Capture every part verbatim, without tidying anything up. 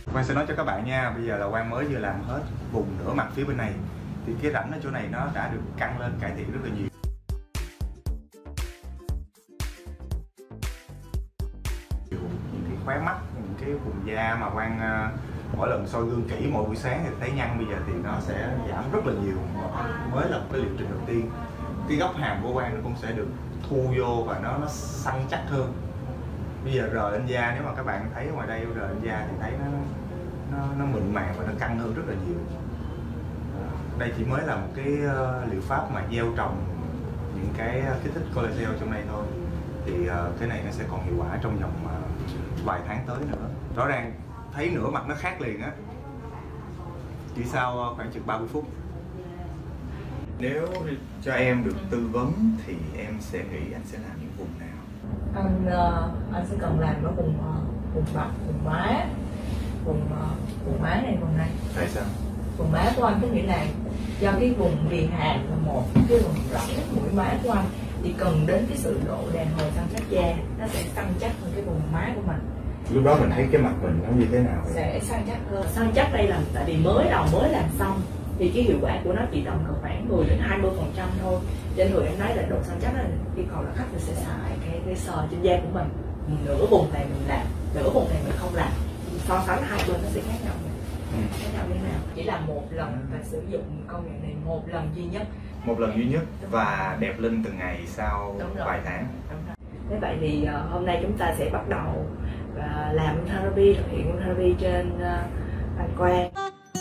Quang sẽ nói cho các bạn nha, bây giờ là Quang mới vừa làm hết vùng nửa mặt phía bên này, thì cái rãnh ở chỗ này nó đã được căng lên, cải thiện rất là nhiều. Những cái khóe mắt, những cái vùng da mà Quang mỗi lần soi gương kỹ mỗi buổi sáng thì thấy nhăn, bây giờ thì nó sẽ giảm rất là nhiều. Mới là một cái liệu trình đầu tiên. Cái góc hàm của Quang nó cũng sẽ được thu vô và nó nó săn chắc hơn. Bây giờ rờ lên da, nếu mà các bạn thấy ngoài đây rờ lên da thì thấy nó nó, nó mịn màng và nó căng hơn rất là nhiều. Đây chỉ mới là một cái uh, liệu pháp mà gieo trồng những cái kích thích collagen trong này thôi, thì uh, cái này nó sẽ còn hiệu quả trong vòng uh, vài tháng tới nữa. Rõ ràng thấy nửa mặt nó khác liền á, chỉ sau khoảng chừng ba mươi phút. Nếu cho em được tư vấn thì em sẽ nghĩ anh sẽ làm những vùng nào? Anh uh, anh sẽ cần làm ở vùng uh, vùng mặt, vùng má, vùng uh, vùng má này, vùng này. Tại sao? Vùng má của anh có nghĩa là do cái vùng viền hàm là một cái vùng rãnh mũi má của anh thì cần đến cái sự độ đàn hồi săn chắc da, nó sẽ săn chắc hơn cái vùng má của mình. Lúc đó mình thấy cái mặt mình nó như thế nào vậy? Sẽ săn chắc hơn. Săn chắc đây là tại vì mới đầu mới làm xong thì cái hiệu quả của nó chỉ tầm khoảng mười đến hai mươi phần trăm thôi. Trên thường em nói là độ săn chắc là yêu cầu là khách mình sẽ xài cái cái sờ trên da của mình, nửa vùng này mình làm, nửa vùng này mình không làm, so sánh hai bên nó sẽ khác nhau. Ừ. Khác nhau như thế nào? Chỉ là một lần và sử dụng công nghệ này một lần duy nhất. Một lần duy nhất và đẹp lên từng ngày sau vài tháng. Thế vậy thì uh, hôm nay chúng ta sẽ bắt đầu uh, làm therapy, thực hiện therapy trên uh, anh Quang.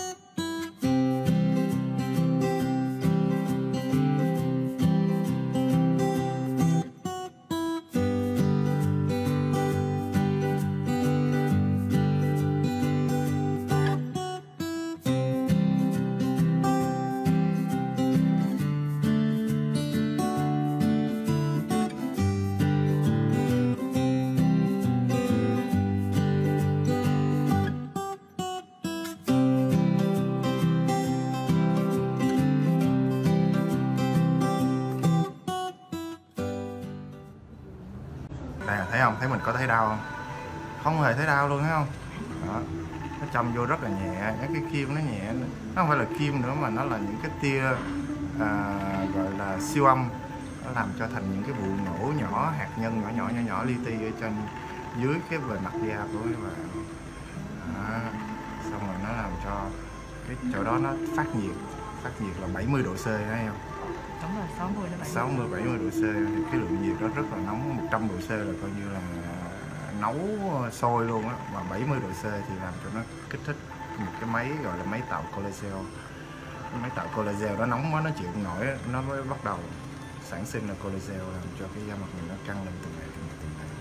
Đây, thấy không? Thấy mình có thấy đau không? Không hề thấy đau luôn, thấy không? Đó. Nó châm vô rất là nhẹ, những cái kim nó nhẹ, nó không phải là kim nữa mà nó là những cái tia à, gọi là siêu âm, nó làm cho thành những cái vụ nổ nhỏ, hạt nhân nhỏ nhỏ nhỏ nhỏ li ti ở trên dưới cái bề mặt da của các bạn. Đó. Xong rồi nó làm cho cái chỗ đó nó phát nhiệt, phát nhiệt là bảy mươi độ C, thấy không? Đúng rồi, sáu mươi đến sáu mươi bảy mươi độ C, thì cái lượng nhiệt đó rất là nóng, một trăm độ C là coi như là nấu sôi luôn á, mà bảy mươi độ C thì làm cho nó kích thích một cái máy gọi là máy tạo collagen. Cái máy tạo collagen đó nóng quá nó chịu không nổi, nó mới bắt đầu sản sinh ra collagen, làm cho cái da mặt mình nó căng lên từng ngày từng ngày từng ngày.